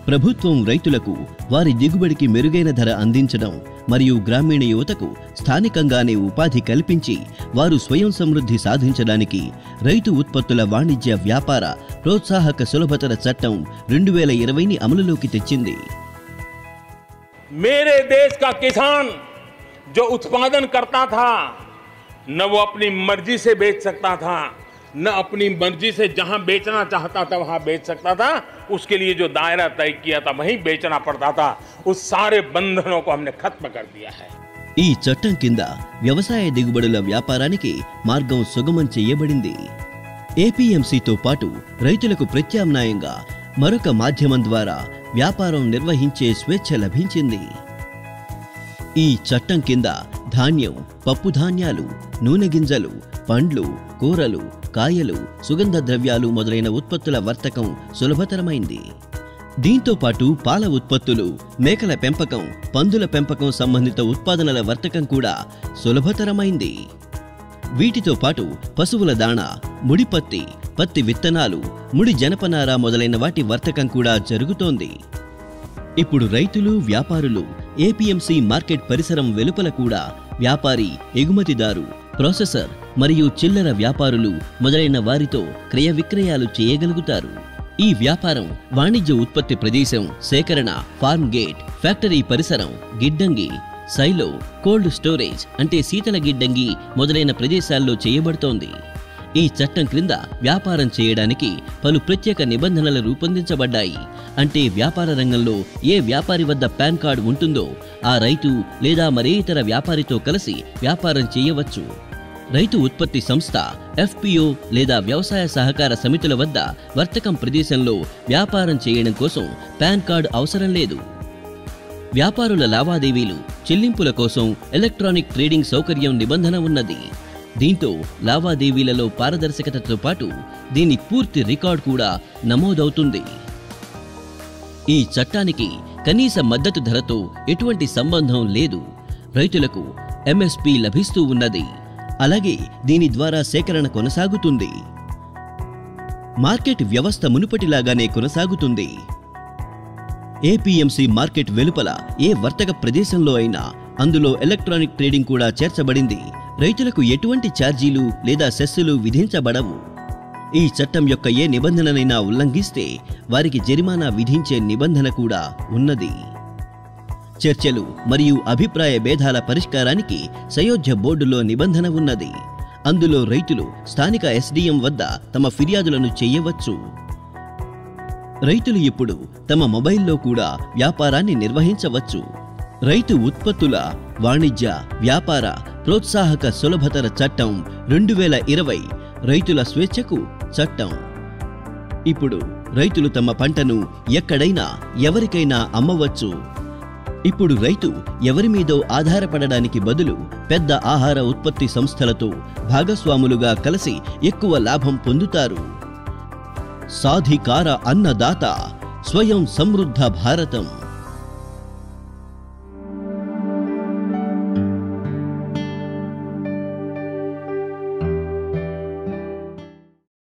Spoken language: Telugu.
ప్రభుత్వం రైతులకు వారి దిగుబడికి మెరుగైన ధర అందించడం మరియు గ్రామీణ యువతకు స్థానికంగానే ఉపాధి కల్పించి వారు స్వయం సమృద్ధి సాధించడానికి రైతు ఉత్పత్తుల వాణిజ్య వ్యాపార ప్రోత్సాహక సులభతర చట్టం 2020ని అమలులోకి తెచ్చింది। मेरे देश का किसान जो उत्पादन करता था न वो अपनी मर्जी से बेच सकता था, न अपनी मर्जी से जहां बेचना चाहता था वहां बेच सकता था। उसके लिए जो दायरा तय किया था वहीं बेचना पड़ता था। उस सारे बंधनों को हमने खत्म कर दिया है। ఈ చట్టం కింద వ్యవసాయ దిగుబడుల వ్యాపారానికి మార్గం సుగమం చేయబడింది। ఏపీఎంసీతో పాటు రైతులకు ప్రత్యామ్నాయంగా మరొక మాధ్యమం ద్వారా వ్యాపారం నిర్వహించే స్వేచ్ఛ లభించింది। ఈ చట్టం కింద ధాన్యం, పప్పు ధాన్యాలు, నూనె గింజలు, పండ్లు, కూరలు, కాయలు, సుగంధ ద్రవ్యాలు మొదలైన ఉత్పత్తుల వర్తకం సులభతరమైంది। దీంతో పాటు పాల ఉత్పత్తులు, మేకల పెంపకం, పందుల పెంపకం సంబంధిత ఉత్పాదనల వర్తకం కూడా సులభతరమైంది। వీటితో పాటు పశువుల దాణా, ముడి పత్తి, పత్తి విత్తనాలు, ముడి జనపనార మొదలైన వాటి వర్తకం కూడా జరుగుతోంది। ఇప్పుడు రైతులు, వ్యాపారులు ఏపీఎంసీ మార్కెట్ పరిసరం వెలుపల కూడా వ్యాపారి, ఎగుమతిదారు, ప్రాసెసర్ మరియు చిల్లర వ్యాపారులు మొదలైన వారితో క్రయ విక్రయాలు చేయగలుగుతారు। ఈ వ్యాపారం వాణిజ్య ఉత్పత్తి ప్రదేశం, సేకరణ, ఫార్మ్ గేట్, ఫ్యాక్టరీ పరిసరం, గిడ్డంగి, సైలో, కోల్డ్ స్టోరేజ్ అంటే శీతల గిడ్డంగి మొదలైన ప్రదేశాల్లో చేయబడుతోంది। ఈ చట్టం క్రింద వ్యాపారం చేయడానికి పలు ప్రత్యేక నిబంధనలు రూపొందించబడ్డాయి। అంటే వ్యాపార రంగంలో ఏ వ్యాపారి వద్ద పాన్ కార్డు ఉంటుందో ఆ రైతు లేదా మరే ఇతర వ్యాపారితో కలిసి వ్యాపారం చేయవచ్చు। రైతు ఉత్పత్తి సంస్థ, ఎఫ్పిఓ లేదా వ్యవసాయ సహకార సమితుల వద్ద వర్తకం ప్రదేశంలో వ్యాపారం చేయడం కోసం పాన్ కార్డు అవసరం లేదు। వ్యాపారుల లావాదేవీలు, చెల్లింపుల కోసం ఎలక్ట్రానిక్ ట్రేడింగ్ సౌకర్యం నిబంధన ఉన్నది। దీంతో లావాదేవీలలో పారదర్శకతతో పాటు దీని పూర్తి రికార్డు కూడా నమోదవుతుంది। ఈ చట్టానికి కనీస మద్దతు ధరతో ఎటువంటి సంబంధం లేదు। రైతులకు ఎంఎస్పి లభిస్తూ ఉన్నది। అలాగే దీని ద్వారా సేకరణ కొనసాగుతుంది। మార్కెట్ వ్యవస్థ మునుపటిలాగానే కొనసాగుతుంది। ఏపీఎంసీ మార్కెట్ వెలుపల ఏ వర్తక ప్రదేశంలో అయినా అందులో ఎలక్ట్రానిక్ ట్రేడింగ్ కూడా చేర్చబడింది। రైతులకు ఎటువంటి ఛార్జీలు లేదా సెస్సులు విధించబడవు। ఈ చట్టం యొక్క ఏ నిబంధననైనా ఉల్లంఘిస్తే వారికి జరిమానా విధించే నిబంధన కూడా ఉన్నది। చర్చలు మరియు అభిప్రాయ భేదాల పరిష్కారానికి సయోధ్య బోర్డులో నిబంధన ఉన్నది। అందులో రైతులు స్థానిక ఎస్డిఎం వద్ద తమ ఫిర్యాదులను చేయవచ్చు। రైతులు ఇప్పుడు తమ మొబైల్లో కూడా వ్యాపారాన్ని నిర్వహించవచ్చు। రైతు ఉత్పత్తుల వాణిజ్య వ్యాపార ప్రోత్సాహక సులభతర చట్టం 2020 రైతుల స్వేచ్ఛకు చట్టం। ఇప్పుడు రైతులు తమ పంటను ఎక్కడైనా ఎవరికైనా అమ్మవచ్చు। ఇప్పుడు రైతు ఎవరి మీదో ఆధారపడడానికి బదులు పెద్ద ఆహార ఉత్పత్తి సంస్థలతో భాగస్వాములుగా కలిసి ఎక్కువ లాభం పొందుతారు। సాధికార అన్నదాత, స్వయం సమృద్ధ భారతం।